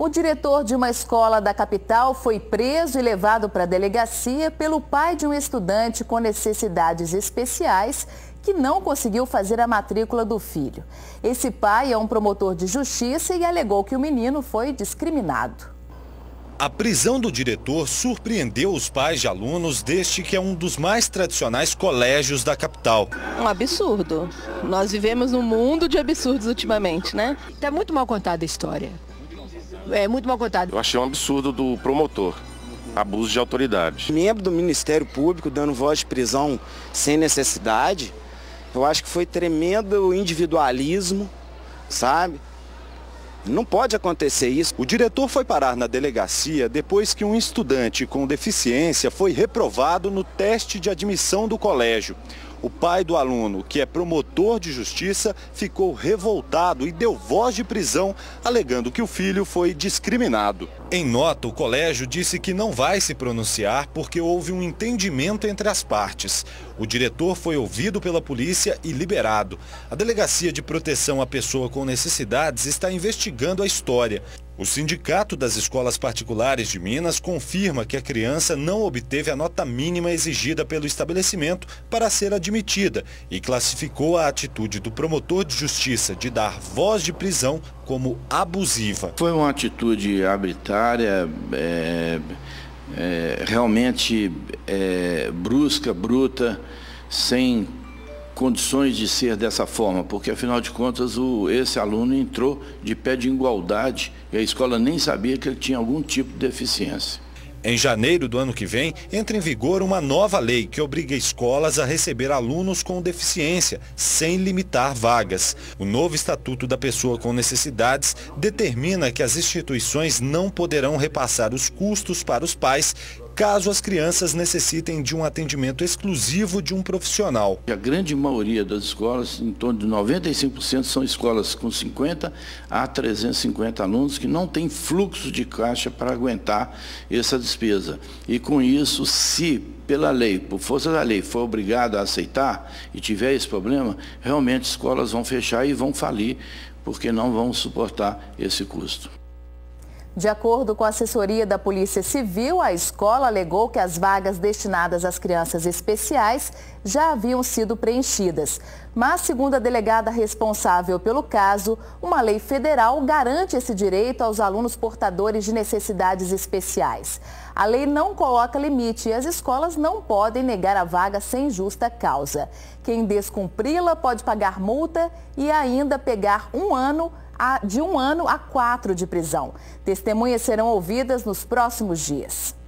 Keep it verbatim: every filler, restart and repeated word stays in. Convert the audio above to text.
O diretor de uma escola da capital foi preso e levado para a delegacia pelo pai de um estudante com necessidades especiais que não conseguiu fazer a matrícula do filho. Esse pai é um promotor de justiça e alegou que o menino foi discriminado. A prisão do diretor surpreendeu os pais de alunos deste que é um dos mais tradicionais colégios da capital. Um absurdo. Nós vivemos num mundo de absurdos ultimamente, né? Está muito mal contada a história. É muito mal contado. Eu achei um absurdo do promotor, abuso de autoridade. Membro do Ministério Público dando voz de prisão sem necessidade, eu acho que foi tremendo individualismo, sabe? Não pode acontecer isso. O diretor foi parar na delegacia depois que um estudante com deficiência foi reprovado no teste de admissão do colégio. O pai do aluno, que é promotor de justiça, ficou revoltado e deu voz de prisão, alegando que o filho foi discriminado. Em nota, o colégio disse que não vai se pronunciar porque houve um entendimento entre as partes. O diretor foi ouvido pela polícia e liberado. A Delegacia de Proteção à Pessoa com Necessidades está investigando a história. O Sindicato das Escolas Particulares de Minas confirma que a criança não obteve a nota mínima exigida pelo estabelecimento para ser admitida e classificou a atitude do promotor de justiça de dar voz de prisão como abusiva. Foi uma atitude arbitrária, é, é, realmente é, brusca, bruta, sem condições de ser dessa forma, porque afinal de contas o, esse aluno entrou de pé de igualdade e a escola nem sabia que ele tinha algum tipo de deficiência. Em janeiro do ano que vem, entra em vigor uma nova lei que obriga escolas a receber alunos com deficiência, sem limitar vagas. O novo Estatuto da Pessoa com Necessidades determina que as instituições não poderão repassar os custos para os pais caso as crianças necessitem de um atendimento exclusivo de um profissional. A grande maioria das escolas, em torno de noventa e cinco por cento, são escolas com cinquenta a trezentos e cinquenta alunos que não têm fluxo de caixa para aguentar essa despesa. E com isso, se pela lei, por força da lei, for obrigado a aceitar e tiver esse problema, realmente escolas vão fechar e vão falir, porque não vão suportar esse custo. De acordo com a assessoria da Polícia Civil, a escola alegou que as vagas destinadas às crianças especiais já haviam sido preenchidas. Mas, segundo a delegada responsável pelo caso, uma lei federal garante esse direito aos alunos portadores de necessidades especiais. A lei não coloca limite e as escolas não podem negar a vaga sem justa causa. Quem descumpri-la pode pagar multa e ainda pegar um ano de um ano a quatro de prisão. Testemunhas serão ouvidas nos próximos dias.